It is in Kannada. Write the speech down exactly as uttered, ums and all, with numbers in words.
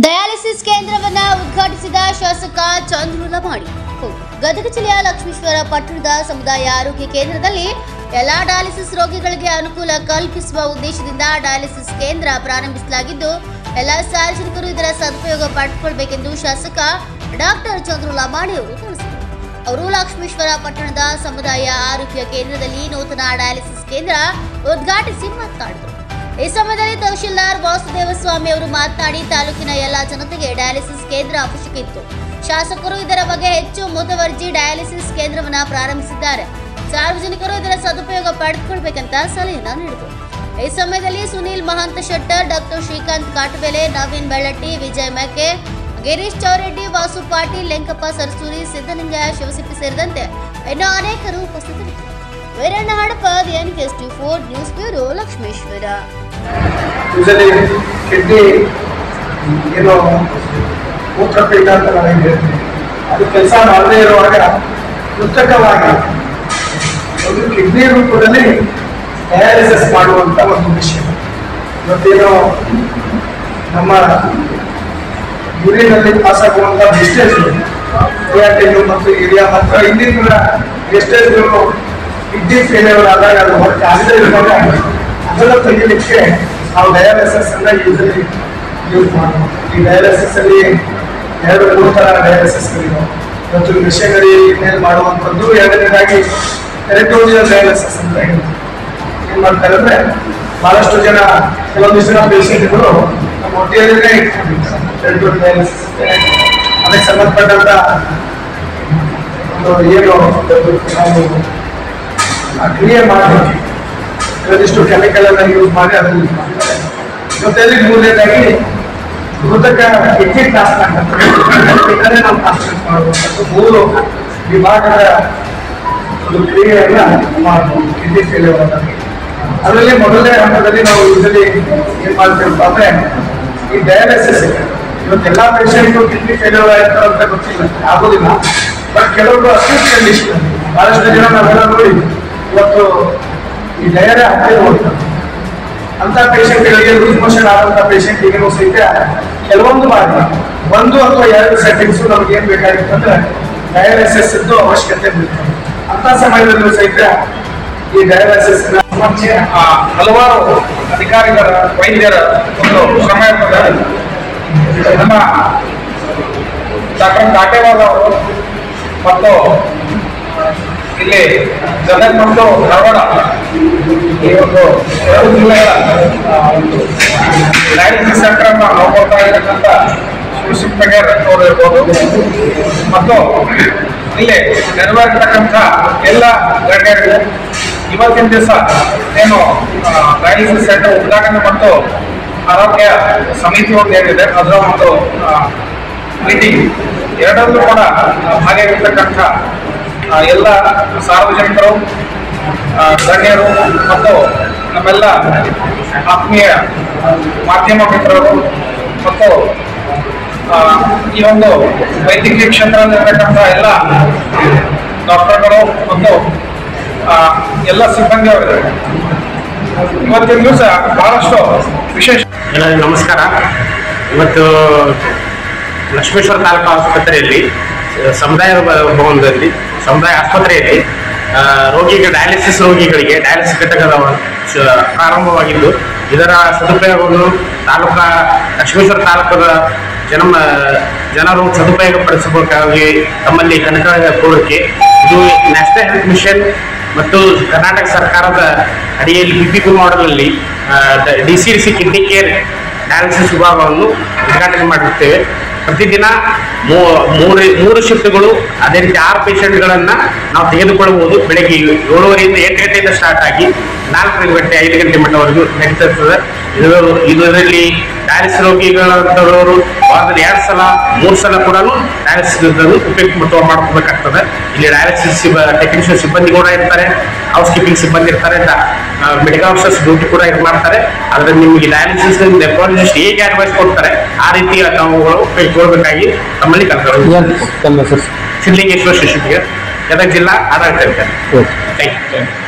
ಡಯಾಲಿಸಿಸ್ ಕೇಂದ್ರವನ್ನು ಉದ್ಘಾಟಿಸಿದ ಶಾಸಕ ಚಂದ್ರು ಲಮಾಣಿ. ಗದಗ ಜಿಲ್ಲೆಯ ಲಕ್ಷ್ಮೇಶ್ವರ ಪಟ್ಟಣದ ಸಮುದಾಯ ಆರೋಗ್ಯ ಕೇಂದ್ರದಲ್ಲಿ ಎಲ್ಲಾ ಡಯಾಲಿಸಿಸ್ ರೋಗಿಗಳಿಗೆ ಅನುಕೂಲ ಕಲ್ಪಿಸುವ ಉದ್ದೇಶದಿಂದ ಡಯಾಲಿಸಿಸ್ ಕೇಂದ್ರ ಪ್ರಾರಂಭಿಸಲಾಗಿದ್ದು, ಎಲ್ಲ ಸಾರ್ವಜನಿಕರು ಇದರ ಸದುಪಯೋಗ ಪಡೆದುಕೊಳ್ಳಬೇಕೆಂದು ಶಾಸಕ ಡಾಕ್ಟರ್ ಚಂದ್ರು ಲಮಾಣಿ ಅವರು ತಿಳಿಸಿದರು. ಅವರು ಲಕ್ಷ್ಮೇಶ್ವರ ಪಟ್ಟಣದ ಸಮುದಾಯ ಆರೋಗ್ಯ ಕೇಂದ್ರದಲ್ಲಿ ನೂತನ ಡಯಾಲಿಸಿಸ್ ಕೇಂದ್ರ ಉದ್ಘಾಟಿಸಿ ಮಾತನಾಡಿದರು. ಈ ಸಮಯದಲ್ಲಿ ತಹಶೀಲ್ದಾರ್ ವಾಸುದೇವ ಸ್ವಾಮಿ ಅವರು ಮಾತನಾಡಿ, ತಾಲೂಕಿನ ಎಲ್ಲ ಜನತೆಗೆ ಡಯಾಲಿಸಿಸ್ ಕೇಂದ್ರ ಅವಶ್ಯಕ ಇತ್ತು. ಶಾಸಕರು ಇದರ ಬಗ್ಗೆ ಹೆಚ್ಚು ಮುತುವರ್ಜಿ ಡಯಾಲಿಸಿಸ್ ಕೇಂದ್ರವನ್ನು ಪ್ರಾರಂಭಿಸಿದ್ದಾರೆ. ಸಾರ್ವಜನಿಕರು ಇದರ ಸದುಪಯೋಗ ಪಡೆದುಕೊಳ್ಳಬೇಕಂತ ಸಲಹೆಯನ್ನು ನೀಡಿದರು. ಈ ಸಮಯದಲ್ಲಿ ಸುನೀಲ್ ಮಹಾಂತ ಶೆಟ್ಟರ್, ಡಾಕ್ಟರ್ ಶ್ರೀಕಾಂತ್ ಕಾಟಬೇಲೆ, ನವೀನ್ ಬೆಳ್ಳಟ್ಟಿ, ವಿಜಯ್ ಮೇಕೆ, ಗಿರೀಶ್ ಚೌರೆಡ್ಡಿ, ವಾಸು ಪಾಟೀಲ್, ಲೆಂಕಪ್ಪ ಸರಸೂರಿ, ಸಿದ್ದಲಿಂಗಯ್ಯ, ಶಿವಸಿಪ್ಪಿ ಸೇರಿದಂತೆ ಇನ್ನೂ ಅನೇಕರು ಉಪಸ್ಥಿತರಿದ್ದರು. Veeranna Hadapa, N K S T four news bureau, Lakshmeshwar. ಮೂತ್ರಪೀಠ ಅಂತ ನಾವು ಹೇಳ್ತೀವಿ, ಅದು ಕೆಲಸ ಮಾಡದೇ ಇರುವಾಗ ಕೃತಕವಾಗಿ ಒಂದು ಕಿಡ್ನಿ ರೂಪದಲ್ಲಿ ಡಯಾಲಿಸಿಸ್ ಮಾಡುವಂತ ಒಂದು ವಿಷಯ. ಇವತ್ತೇನು ನಮ್ಮ ಯೂರಿನಲ್ಲಿ ಪಾಸ್ ಆಗುವಂತ ವೆಸ್ಟೇಜ್ಗಳು, ಕ್ರಿಯಾಟಿನ್ ಮತ್ತು ಯೂರಿಯಾ ಮತ್ತು ಇನ್ನಿತರ ವೆಸ್ಟೇಜ್ಗಳು ಕಿಡ್ನಿ ಫೇಲ್ಯೂರ್ ಆದಾಗ ಅದು ಹೊರಗೆ ಆಗದೇ ಇರುವಾಗ ಅದನ್ನು ತೆಗಿಲಿಕ್ಕೆ ನಾವು ಡಯಾಲಿಸಿಸ್ ಅನ್ನ ಯೂಸಲಿ ಯೂಸ್ ಮಾಡ್ಬೋದು. ಈ ಡಯಾಲಿಸಿಸ್ ಅಲ್ಲಿ ಎರಡು ಮೂರು ತರ ಡಯಾಲಿಸಿಸ್ಗಳಿವೆ. ಇವತ್ತು ಮಿಷನರಿ ಮೇಲೆ ಮಾಡುವಂಥದ್ದು, ಎರಡನೇದಾಗಿ ಪೆರಿಟೋನಿಯಲ್ ಡಯಾಲಿಸಿಸ್ ಅಂತ ಹೇಳ್ತೀವಿ. ಏನ್ ಮಾಡ್ತಾರೆ ಅಂದ್ರೆ, ಬಹಳಷ್ಟು ಜನ ಕೆಲವೊಂದಿಷ್ಟು ಜನ ಪೇಷಂಟ್ಗಳು ನಮ್ಮ ಹೊಟ್ಟೆಯಲ್ಲೇ ಇಟ್ಕೊಂಡಿರ್ತಾರೆ ಪೆರಿಟೋನಿಯಲ್ ಡಯಾಲಿಸಿಸ್. ಅದಕ್ಕೆ ಸಂಬಂಧಪಟ್ಟಂತ ಒಂದು ಏನು ನಾವು ಕ್ರಿಯೆ ಮಾಡಬೇಕು, ಕೆಲವೊಂದಿಷ್ಟು ಕೆಮಿಕಲ್ ಅನ್ನ ಯೂಸ್ ಮಾಡಿ ಅದನ್ನು ಯೂಸ್ ಮಾಡ್ತಾರೆ. ಜೊತೆಯಲ್ಲಿ ಮೂರನೇದಾಗಿ ಕೃತಕ ಕಿಡ್ನಿ ಟ್ರಾನ್ಸ್ಪ್ಲಾಂಟ್ ಅಂತ ಇದನ್ನೇ ನಾವು ಟ್ರಾನ್ಸ್ಪ್ಲಾಂಟ್ ಮಾಡುವಂಥದ್ದು ಮೂರು ವಿಭಾಗದ ಒಂದು ಕ್ರಿಯೆಯನ್ನ ಮಾಡಬಹುದು ಕಿಡ್ನಿ ಫೇಲ್ಯೂರ್ ಆದಾಗ. ಅದರಲ್ಲಿ ಮೊದಲನೇ ಹಂತದಲ್ಲಿ ನಾವು ಯೂಸಲಿ ಏನ್ ಮಾಡ್ತೀವಪ್ಪ ಅಂದ್ರೆ, ಈ ಡಯಾಲಿಸಿಸ್ ಇವತ್ತೆಲ್ಲಾ ಪೇಷಂಟು ಕಿಡ್ನಿ ಫೇಲ್ಯೂರ್ ಆಯ್ತಾರೆ ಅಂತ ಗೊತ್ತಿಲ್ಲ, ಆಗೋದಿಲ್ಲ. ಬಟ್ ಕೆಲವರು ಅಕ್ಯೂಟ್ ಕಂಡೀಷನ್, ಬಹಳಷ್ಟು ಜನ ನಾವೆಲ್ಲ ನೋಡಿ ಇವತ್ತು ಈ ಡಯರಿಯಾ ಹತ್ತಿರ ಹೋಗ್ತಾರೆ ಅಂತ ಪೇಷಂಟ್ಗಳಿಗೆ, ಲೂಸ್ ಮೋಷನ್ ಆದಂತ ಪೇಷಂಟ್ಗೆ ಸಹಿತ ಕೆಲವೊಂದು ಬಾರಿ ಒಂದು ಅಥವಾ ಎರಡು ಸೆಟ್ಟಿಂಗ್ಸ್ ನಮ್ಗೆ ಏನ್ ಬೇಕಾಗಿತ್ತು ಅಂದ್ರೆ ಡಯಾಲಿಸಿಸ್ ಇದ್ದು ಅವಶ್ಯಕತೆ ಬೀಳ್ತದೆ. ಅಂತ ಸಮಯದಲ್ಲೂ ಸಹಿತ ಈ ಡಯಾಲಿಸಿಸ್ ಹಲವಾರು ಅಧಿಕಾರಿಗಳ, ವೈದ್ಯರ ಒಂದು ಶ್ರಮ ಇರ್ತದೆ. ನಮ್ಮ ಡಾಕ್ಟರ್ ಕಾಟೇವಾಲ್ ಅವರು ಮತ್ತು ಇಲ್ಲಿ ಗದಗ ಮತ್ತು ಧಾರವಾಡ ಈ ಒಂದು ಎರಡು ಜಿಲ್ಲೆಗಳ ಡಯಾಲಿಸಿಸ್ ಸೆಂಟರ್ ಅನ್ನು ನೋಡ್ಕೊಳ್ತಾ ಇರತಕ್ಕಂಥ ಶಿವಸಿಪ್ಪಗೆ ಅವರು ಇರ್ಬೋದು, ಮತ್ತು ಇಲ್ಲಿ ನೆರವೇರಿರ್ತಕ್ಕಂಥ ಎಲ್ಲ ಗಣ್ಯರಿಗೆ ಇವತ್ತಿನ ದಿವಸ ಏನು ಡಯಾಲಿಸಿಸ್ ಸೆಂಟರ್ ಉದ್ಘಾಟನೆ ಮತ್ತು ಆರೋಗ್ಯ ಸಮಿತಿ ಒಂದು ಏನಿದೆ ಅದರ ಒಂದು ಮೀಟಿಂಗ್ ಎರಡರಲ್ಲೂ ಕೂಡ ಭಾಗಿಯಾಗಿರ್ತಕ್ಕಂಥ ಎಲ್ಲ ಸಾರ್ವಜನಿಕರು, ಗಣ್ಯರು ಮತ್ತು ನಮ್ಮೆಲ್ಲ ಆತ್ಮೀಯ ಮಾಧ್ಯಮ ಮಿತ್ರರು ಮತ್ತು ಈ ಒಂದು ವೈದ್ಯಕೀಯ ಕ್ಷೇತ್ರದಲ್ಲಿರ್ತಕ್ಕಂಥ ಎಲ್ಲ ಡಾಕ್ಟರ್ಗಳು ಮತ್ತು ಎಲ್ಲ ಸಿಬ್ಬಂದಿಯವರಿಗೆ ಇವತ್ತಿನ ದಿವಸ ಬಹಳಷ್ಟು ವಿಶೇಷ. ಎಲ್ಲರಿಗೂ ನಮಸ್ಕಾರ. ಇವತ್ತು ಲಕ್ಷ್ಮೇಶ್ವರ ತಾಲೂಕು ಆಸ್ಪತ್ರೆಯಲ್ಲಿ ಸಮುದಾಯ ಭವನದಲ್ಲಿ ಸಮುದಾಯ ಆಸ್ಪತ್ರೆಯಲ್ಲಿ ರೋಗಿಗೆ ಡಯಾಲಿಸಿಸ್ ರೋಗಿಗಳಿಗೆ ಡಯಾಲಿಸಿಸ್ ಘಟಕದ ಪ್ರಾರಂಭವಾಗಿದ್ದು, ಇದರ ಸದುಪಯೋಗವನ್ನು ತಾಲೂಕಾ ಲಕ್ಷ್ಮೇಶ್ವರ ತಾಲೂಕದ ಜನ ಜನರು ಸದುಪಯೋಗ ಪಡಿಸಬೇಕಾಗಿ ತಮ್ಮಲ್ಲಿ ಕನಕ ಕೋರಿಕೆ. ಇದು ನ್ಯಾಷನಲ್ ಹೆಲ್ತ್ ಮಿಷನ್ ಮತ್ತು ಕರ್ನಾಟಕ ಸರ್ಕಾರದ ಅಡಿಯಲ್ಲಿ ಪಿ ಪಿ ಪಿ ಮಾಡೆಲ್ನಲ್ಲಿ D C C kidney care dialysis ವಿಭಾಗವನ್ನು ಉದ್ಘಾಟನೆ ಮಾಡಿರುತ್ತೇವೆ. ಪ್ರತಿದಿನ ಮೂರು ಮೂರು ಶಿಫ್ಟ್ಗಳು, ಅದೇ ರೀತಿ ಆರು ಪೇಷಂಟ್ಗಳನ್ನು ನಾವು ತೆಗೆದುಕೊಳ್ಳಬಹುದು. ಬೆಳಗ್ಗೆ ಏಳುವರೆಯಿಂದ ಎಂಟು ಗಂಟೆಯಿಂದ ಸ್ಟಾರ್ಟ್ ಆಗಿ ನಾಲ್ಕು ಗಂಟೆ ಐದು ಗಂಟೆ ಮಟ್ಟವರೆಗೂ ನಡೀತಾ ಇರ್ತದೆ. ಇದರಲ್ಲಿ ಡಯಾಲಿಸಿಸ್ ರೋಗಿಗಳಂತವರು ವಾರದಲ್ಲಿ ಎರಡು ಸಲ ಮೂರು ಸಲ ಕೂಡ ಡಯಾಲಿಸಿಸ್ ಉಪಯುಕ್ತ ಮತ್ತು ಮಾಡ್ಕೋಬೇಕಾಗ್ತದೆ. ಇಲ್ಲಿ ಡಯಾಲಿಸಿಸ್ ಟೆಕ್ನಿಷಿಯನ್ ಸಿಬ್ಬಂದಿ ಕೂಡ ಇರ್ತಾರೆ, ಹೌಸ್ ಕೀಪಿಂಗ್ ಸಿಬ್ಬಂದಿ ಇರ್ತಾರೆ, ಮೆಡಿಕಲ್ ಆಫೀಸರ್ಸ್ ಡ್ಯೂಟಿ ಕೂಡ ಇದು ಮಾಡ್ತಾರೆ. ಅದರಲ್ಲಿ ನಿಮಗೆ ಡಯಾಲಿಸಿಸ್ ನೆಫ್ರಾಲಜಿಸ್ಟ್ ಹೇಗೆ ಅಡ್ವೈಸ್ ಕೊಡ್ತಾರೆ ಆ ರೀತಿ ತಾವುಗಳು ಉಪಯೋಗಿಸಬೇಕಾಗಿ ತಮ್ಮಲ್ಲಿ ಕಲ್ತಾರೆ. ಸಿದ್ಧಲಿಂಗೇಶ್ವರ ಶಿಶುಗೆ ಗದಗ ಜಿಲ್ಲಾ ಆಡಳಿತ. Thank you.